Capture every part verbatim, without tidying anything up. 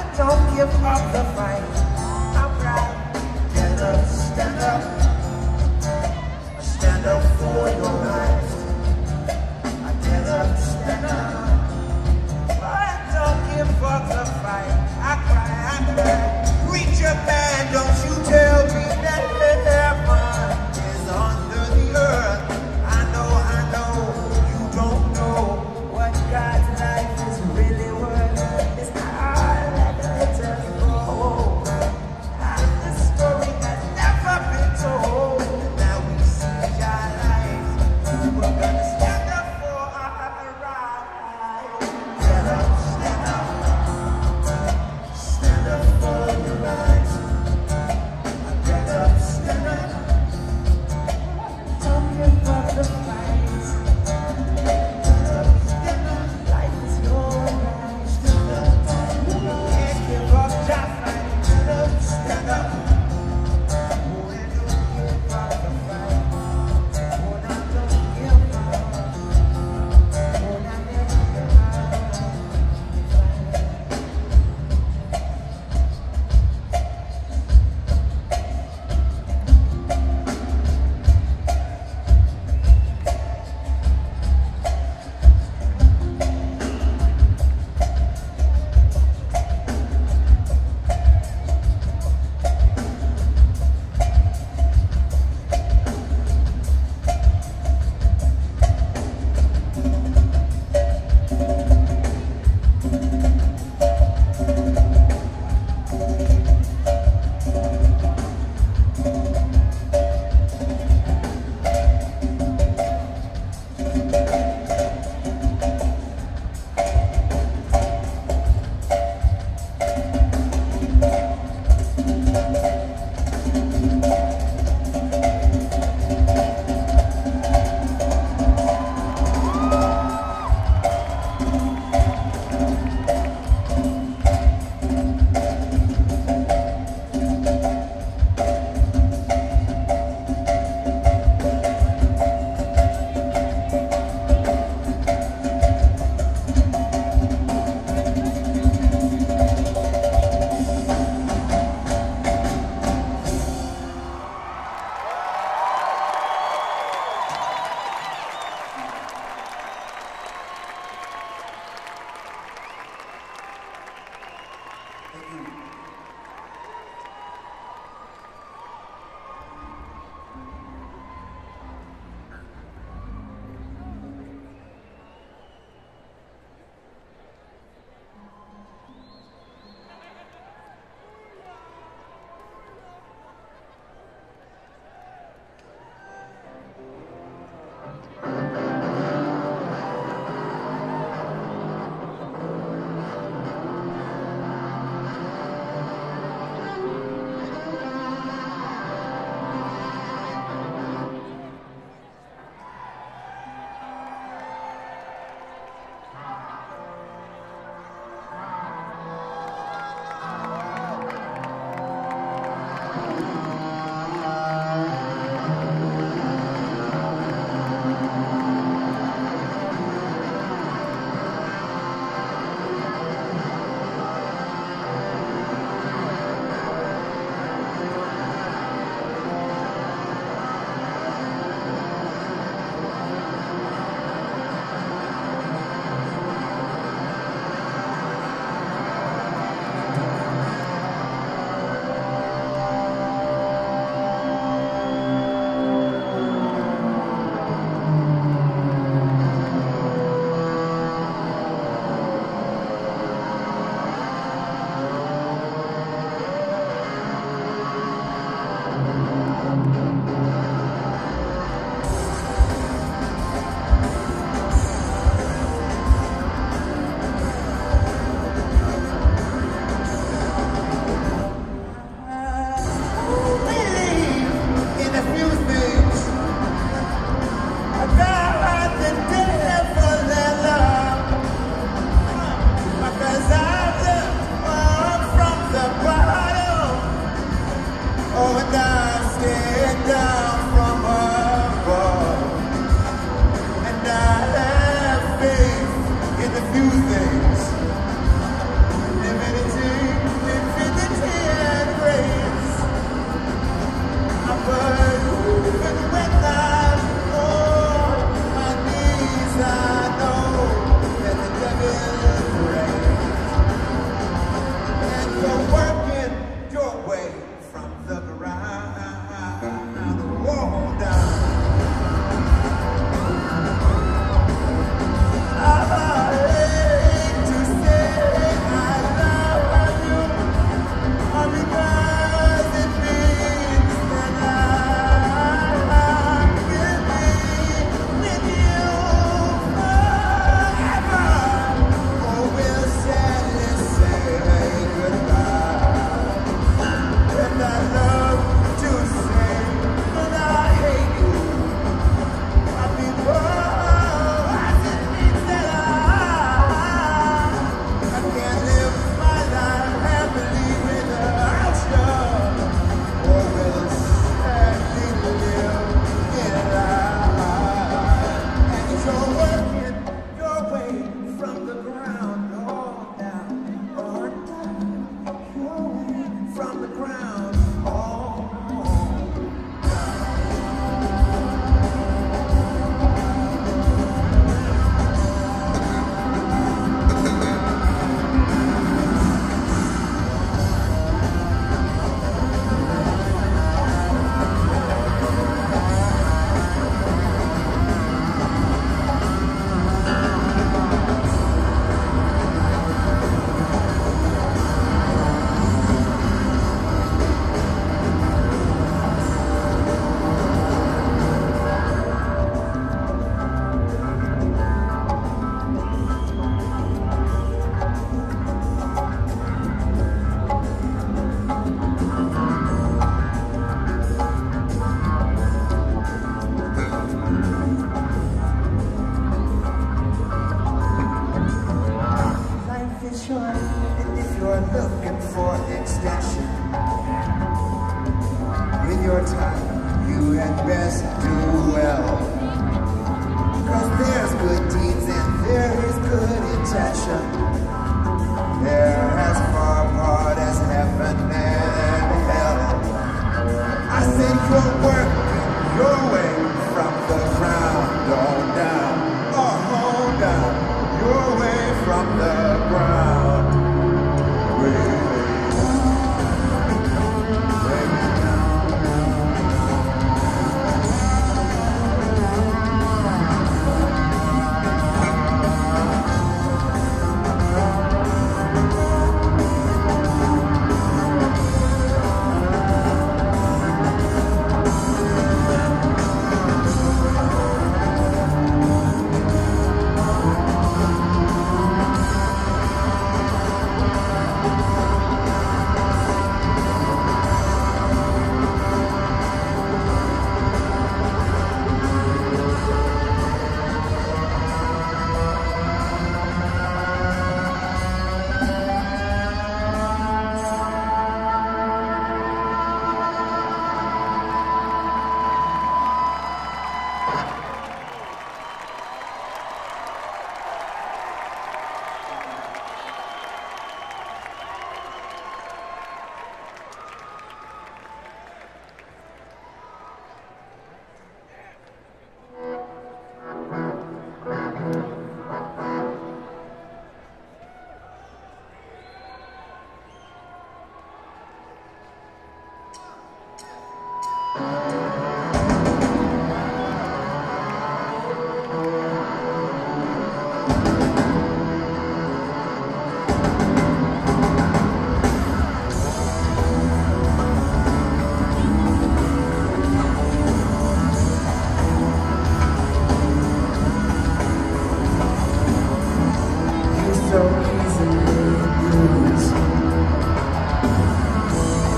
don't give up the fight. I'm right. Stand up, stand up. Stand up for your rights. I get up, stand up. But don't give up the fight. I cry, I cry. Preacher man, don't you tell me that heaven is under the earth. I know, I know, you don't know what God's life is really worth. It's hard like a little gold. And the story has never been told. Now we see our life.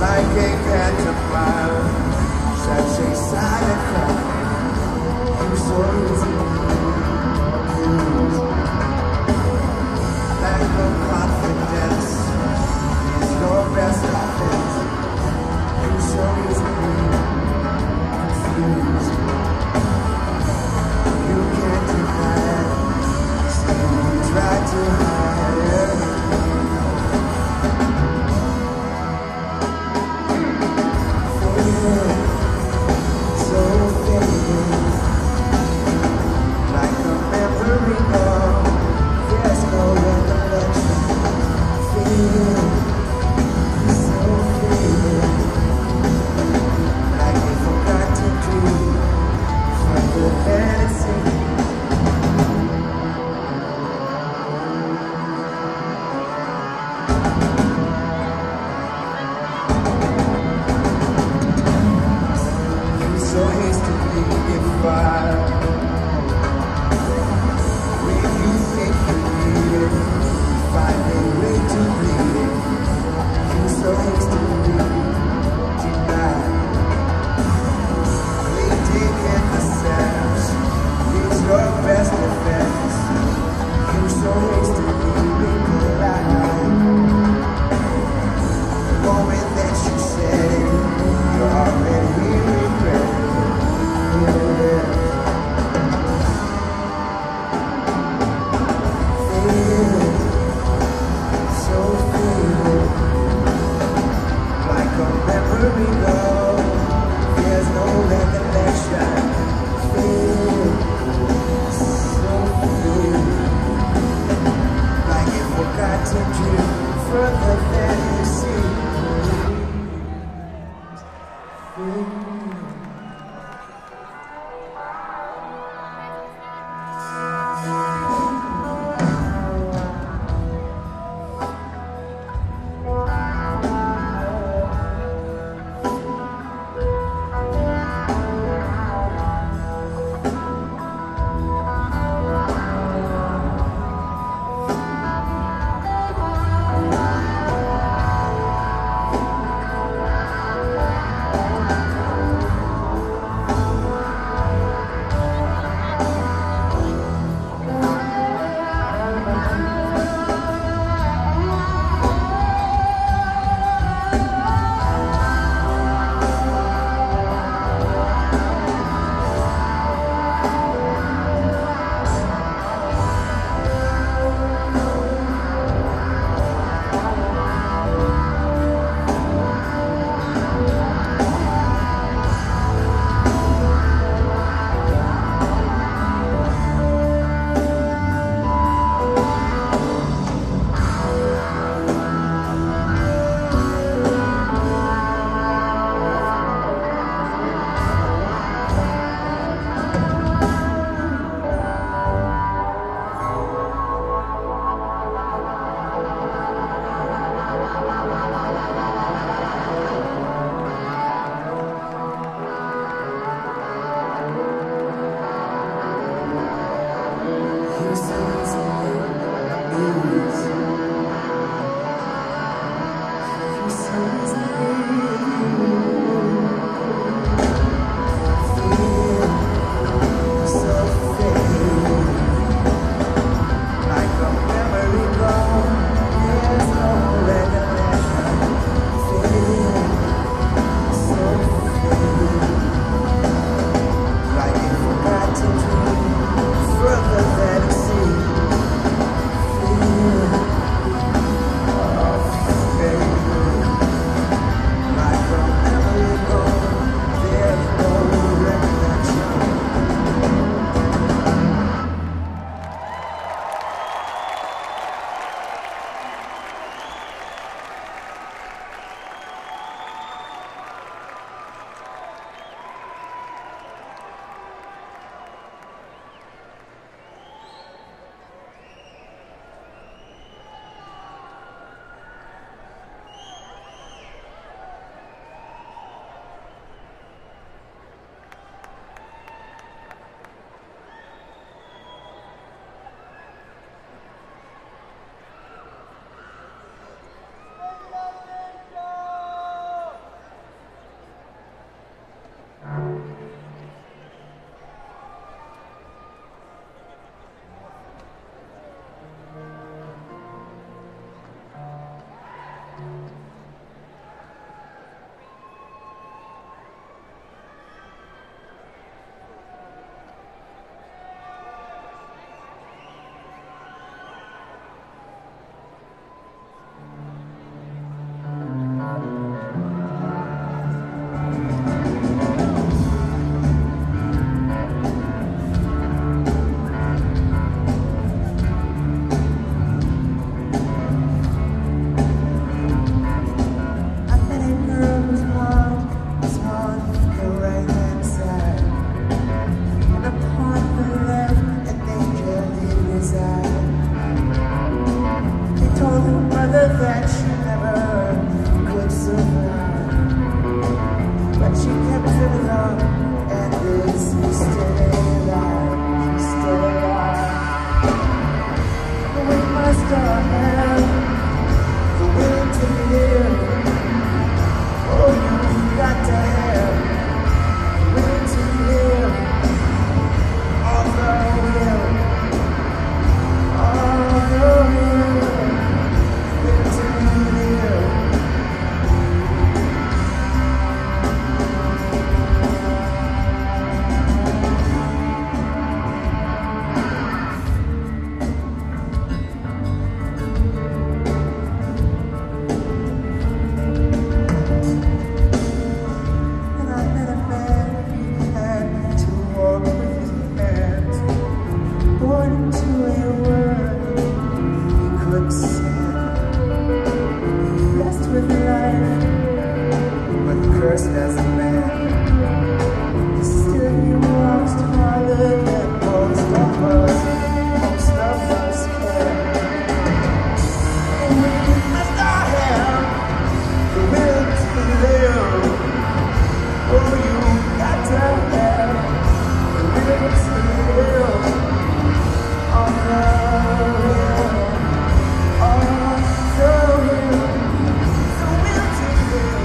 like a caterpillar, such a silent cry. You so easy, lack of confidence is your best offense. You so easily confused. You can't deny it, still you try to hide it. So faded, cursed as a man. Still he walks harder than most of us, most of us can. And we must all have the will to live. Oh, you got to have the will to live. On the will, on the will, the will to live.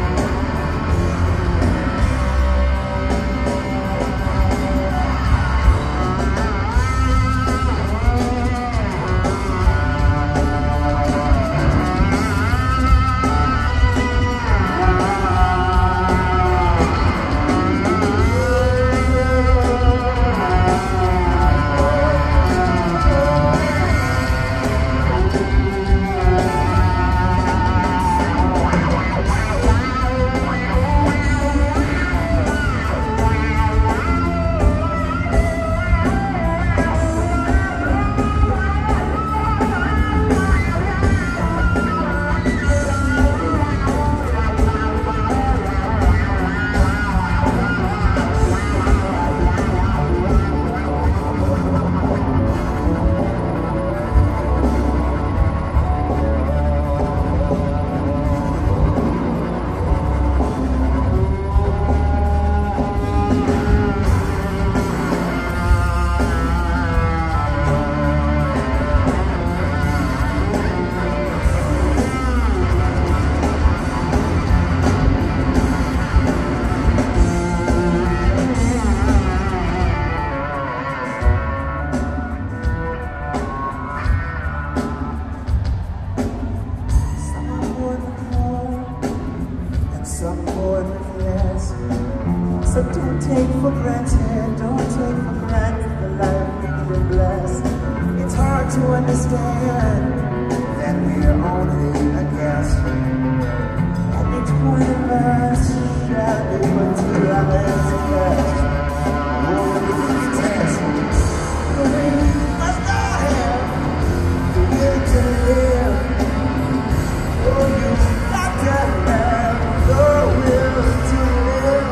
So don't take for granted, don't take for granted the life we've been blessed. It's hard to understand that we're only a guest. At each point of us, shall be put to our hands and rest. Only the test. We must all have the will to live. Oh, you've got to have the will to live.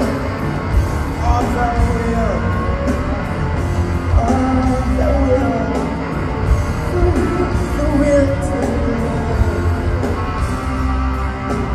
On the will, on the will, the will, the will to live.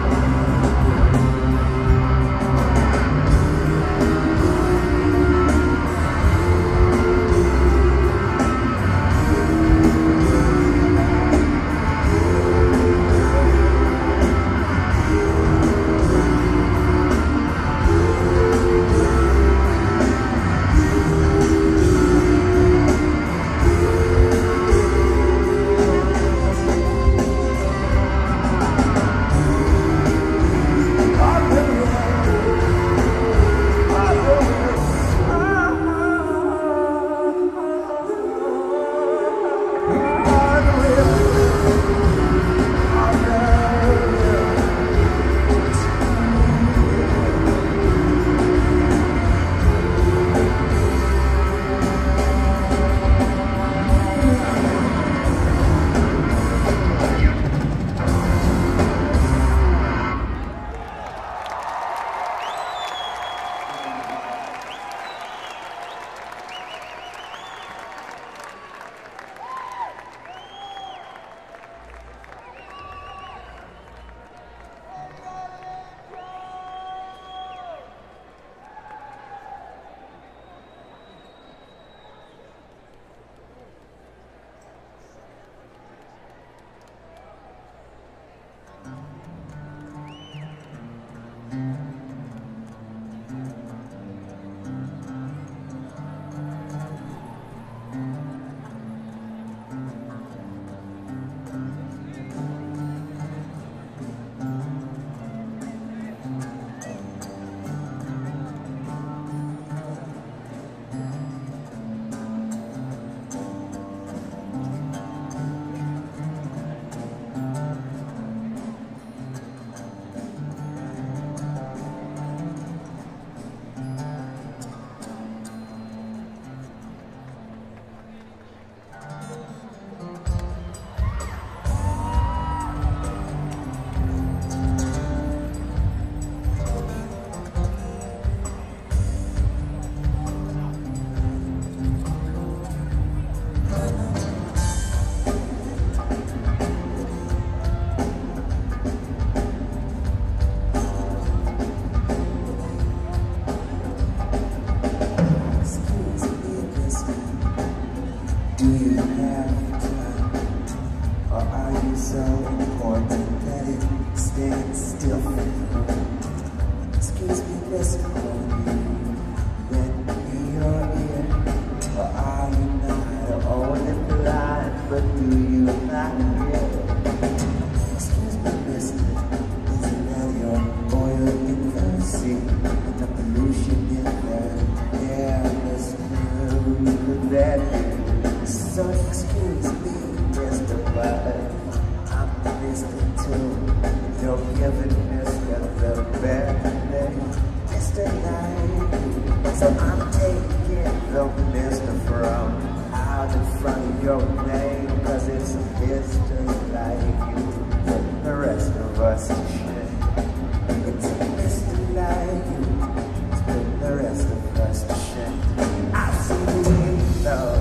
still excuse me, Mister Lend me your ear, or are you not only blind, but do you not hear? Excuse me, mister, isn't that your oil in the sea? The pollution in the air, mister, could that be? So excuse me, Mister But I'm Mister Two. You're giving Mister the bad name, Mister Nine. So I'm taking the Mister from out in front of your name, cause it's a Mister like you, but the rest of us to shame. It's a Mister like you, but the rest of us to shame. I've seen you in love.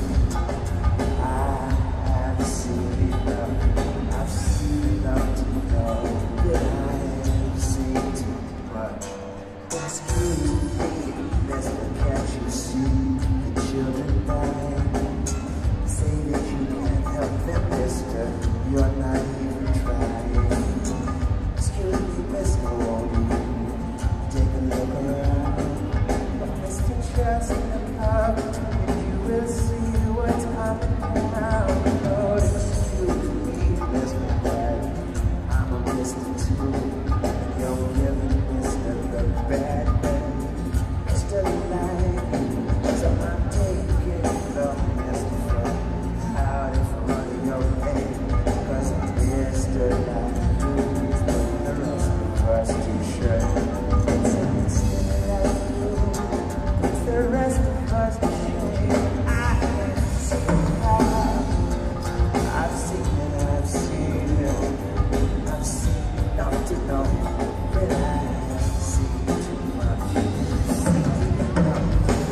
I've seen enough. I've seen enough to know that I have seen too much. Excuse me, Mister, can't you see the children dying? Say that you can't help them, Mister, you're not even trying. Excuse me, Mister, won't you take a look around? But Mister, trust in the power, and you will see what's coming down. Oh, excuse me, Mister Bad, I'm a Mister Two, and you're giving Mister the bad name, Mister Light. So I'm taking the Mister from out in front of your name, cause Mister Light is the rest of us to share. It's a Mister Light, it's the rest of us to share. I have seen how I've seen it, I've seen it, I've seen enough to know that I have seen too much. Seen enough.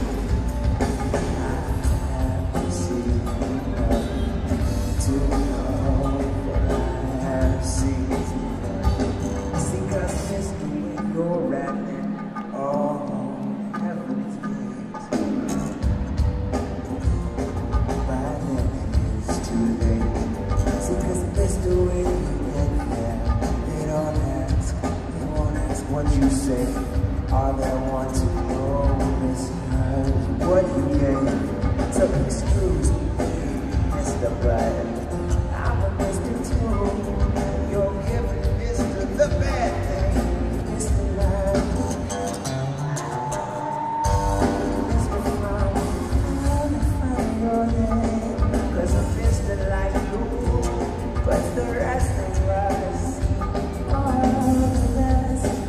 I have seen enough to know that I have seen too much. See, cause Mister, when you're rattling all heaven's gates, by then it's too late. See, cause Mister, when you get there, they don't ask, they won't ask what you say. All they want to know is what you gave. So excuse me, Mister Bud, I'm a Mister Two. You're giving Mister the bad thing, Mister Love. Mister Fun, I'm find your name, cause a Mister like you, but the rest of us, all the rest of us.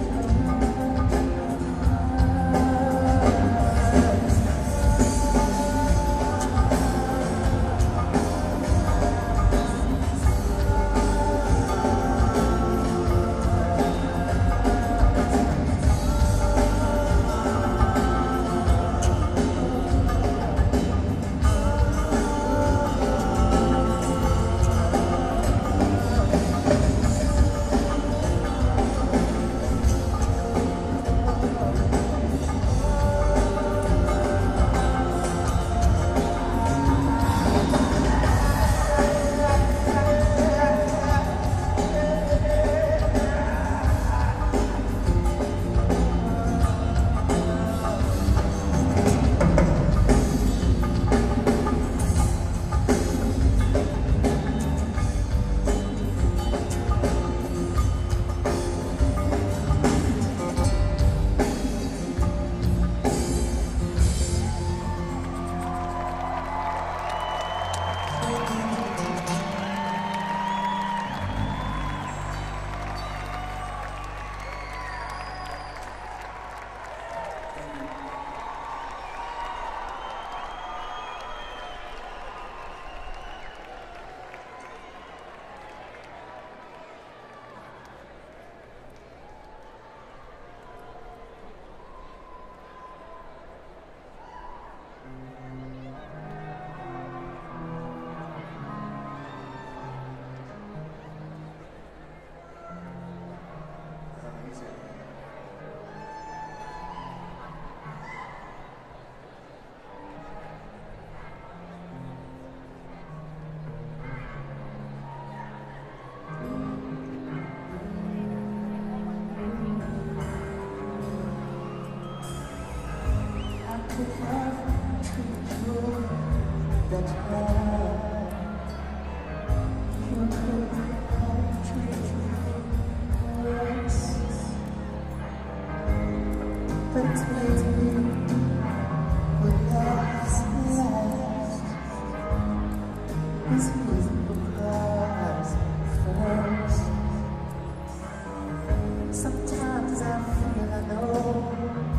Sometimes I feel I know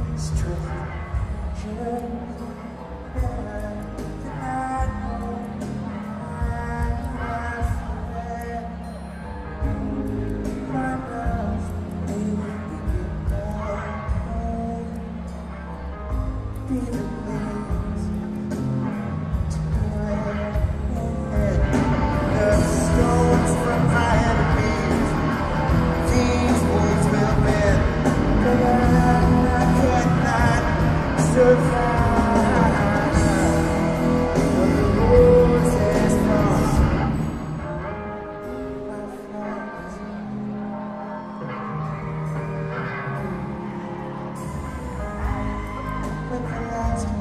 strangers better than I know my friend. My love may be goodbye. Be the wings to end the stones from my enemies. These wounds will mend, but I cannot survive. When the roses fall, my friends, when the last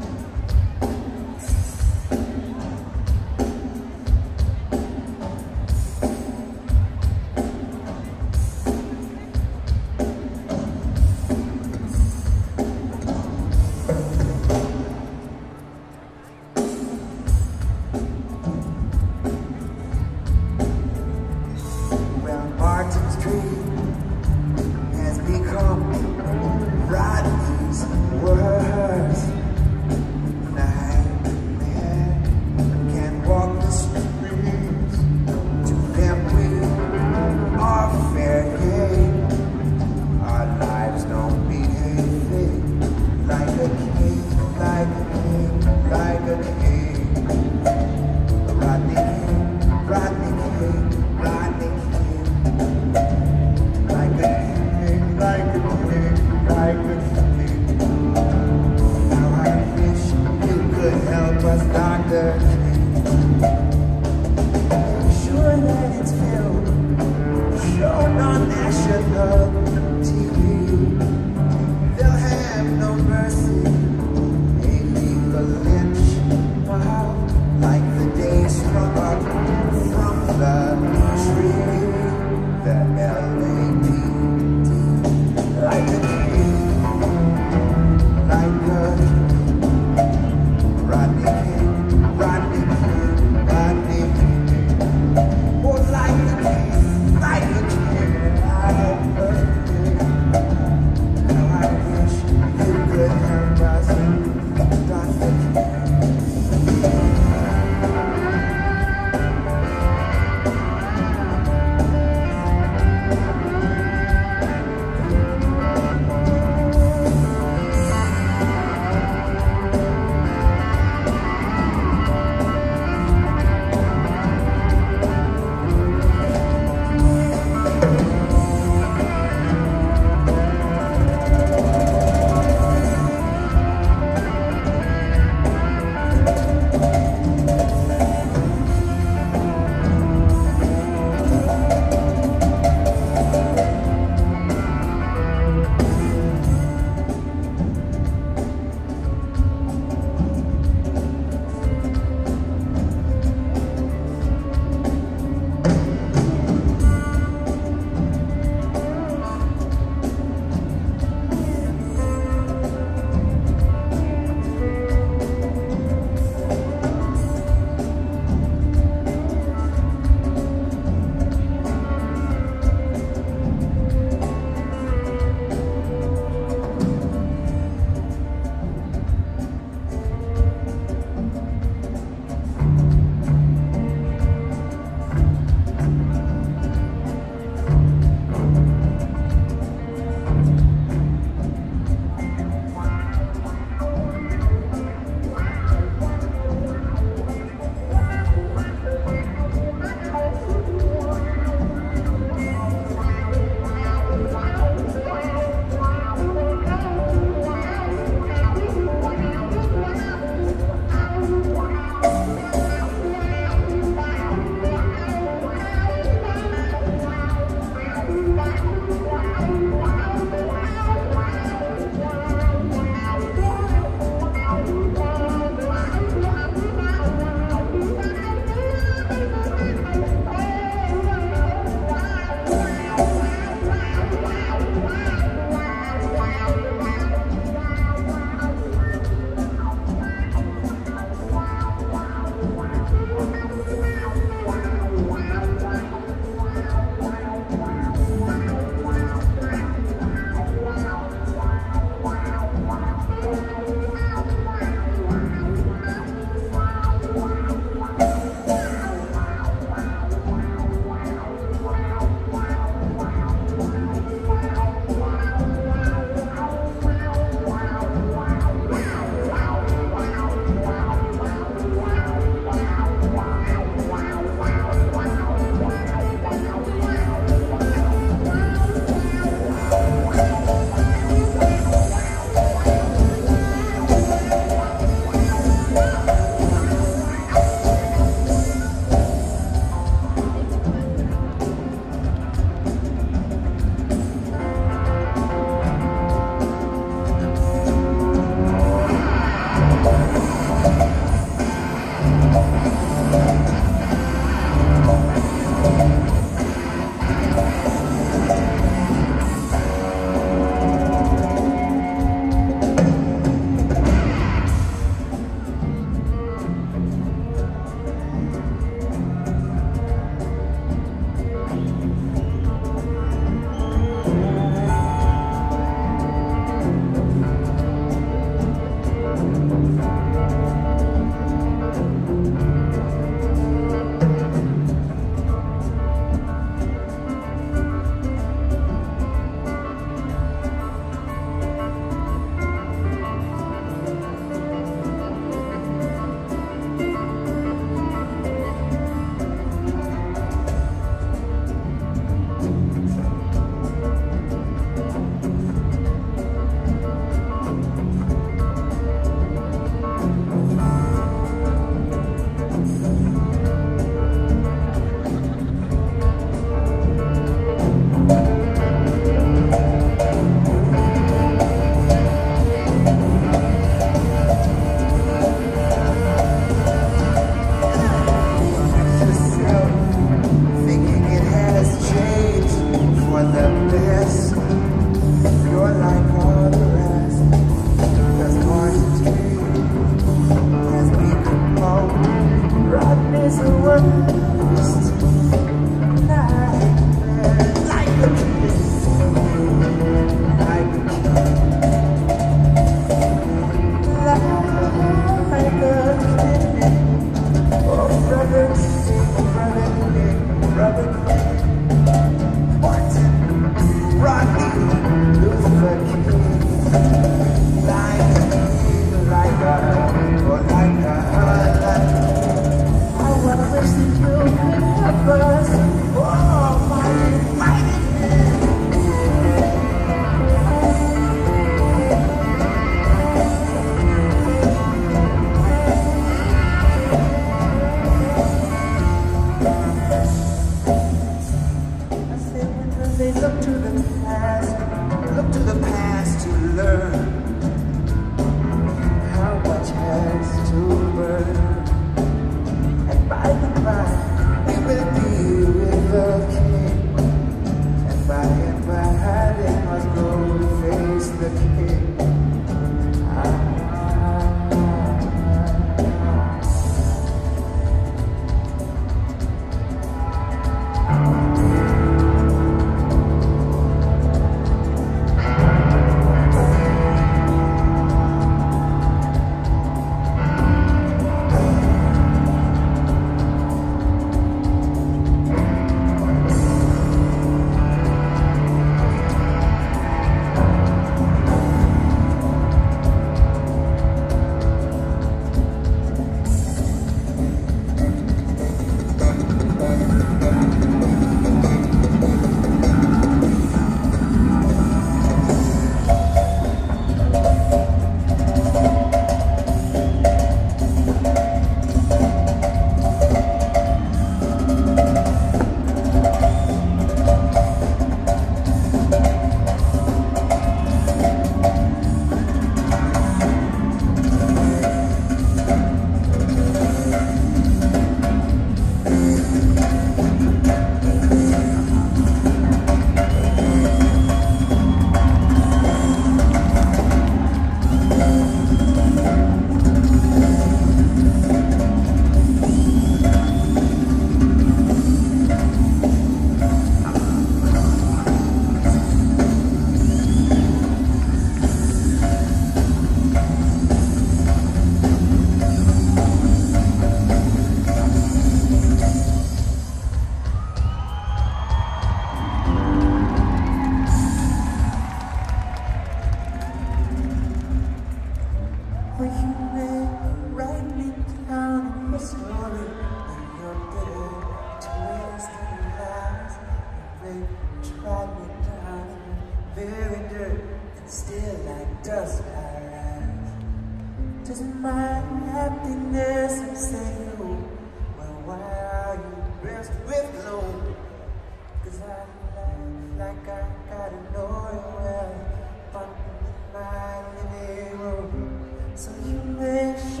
Just my happiness and say, oh, well, why are you dressed with gloom? Cause I laugh like I gotta know you well, bumping in my living room. So you wish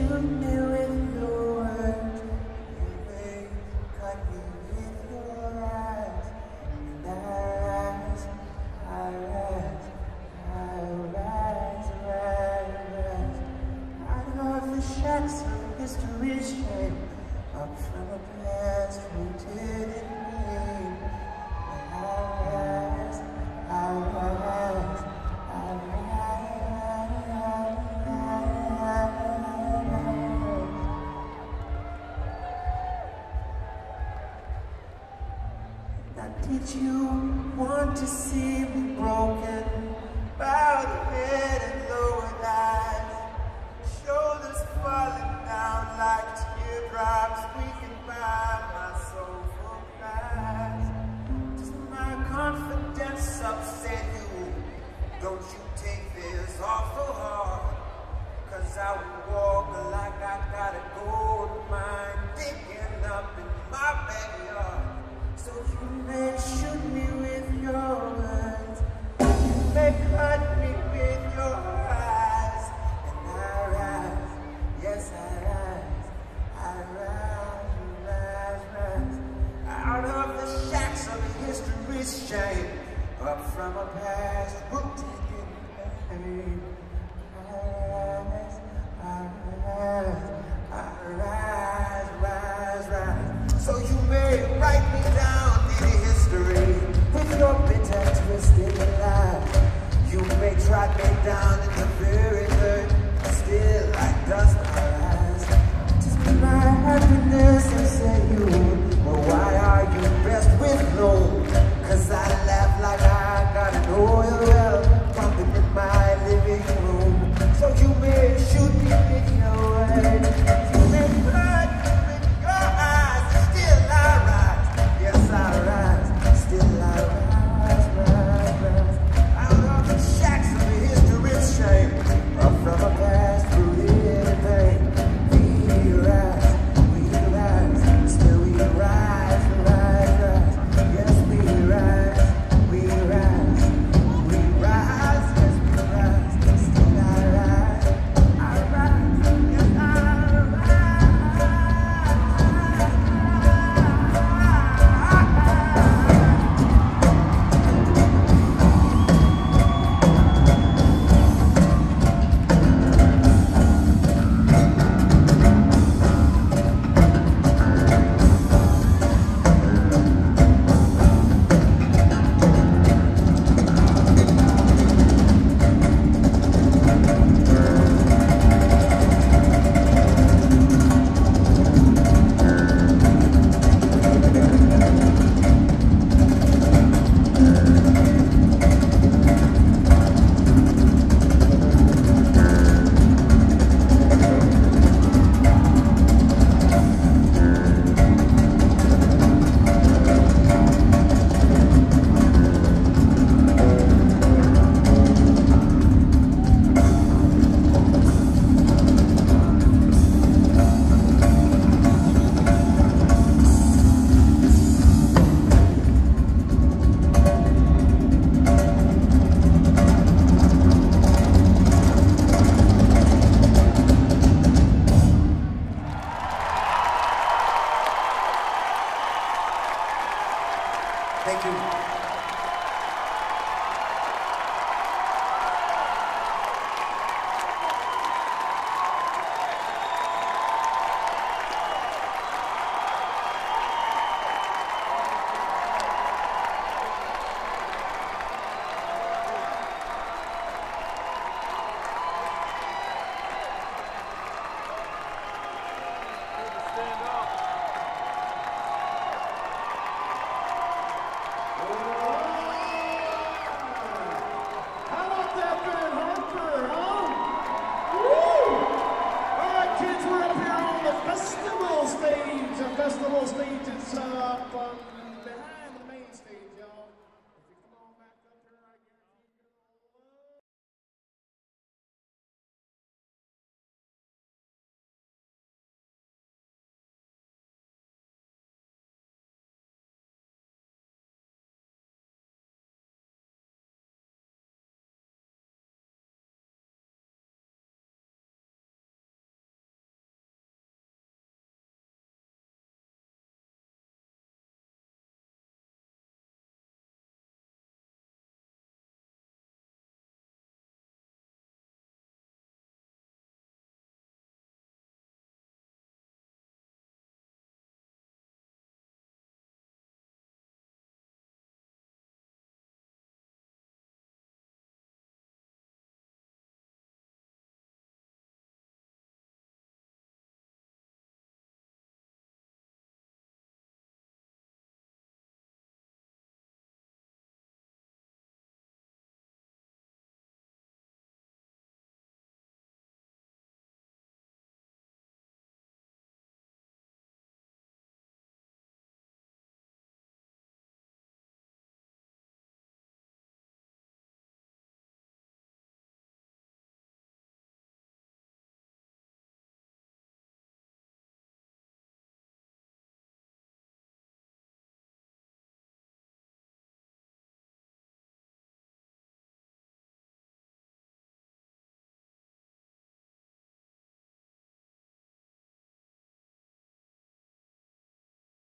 shacks of history's shame, up from a past rooted in pain. I rise, I rise, I rise. Now did you want to see me broken, bowed head and lowered eyes, shoulders falling down like teardrops leaking by my soulful cries? Does my confidence upset you? Don't you take this awful hard, 'cause I would walk like I got a gold mine digging up in my backyard. So you may shoot me with your words, you may cut me with your eyes, and I rise, yes I rise, I rise, rise, rise, out of the shacks of history's shame, up from a past rooted in pain. I rise, I rise, I rise, rise, rise. So you may write me down in history with your bitter, twisted lies. You may track me down in the very dirt, still like dust I rise. Just be my happiness and say you, well why are you best with no? 'Cause I laugh like I got an oil well pumping in my living room. So you may shoot me with your words, you may hurt me with your eyes, still I rise, yes I rise, still I rise, rise, rise, out of the shacks of history's shame, up from a past rooted in pain. We rise, we rise, still we rise, rise, rise, yes we rise, we rise, we rise, yes we rise, still I rise, I rise, yes I rise. Thank you. How about that band, Harper, huh? Woo! All right, kids, we're up here on the festival stage. The festival stage is uh, up on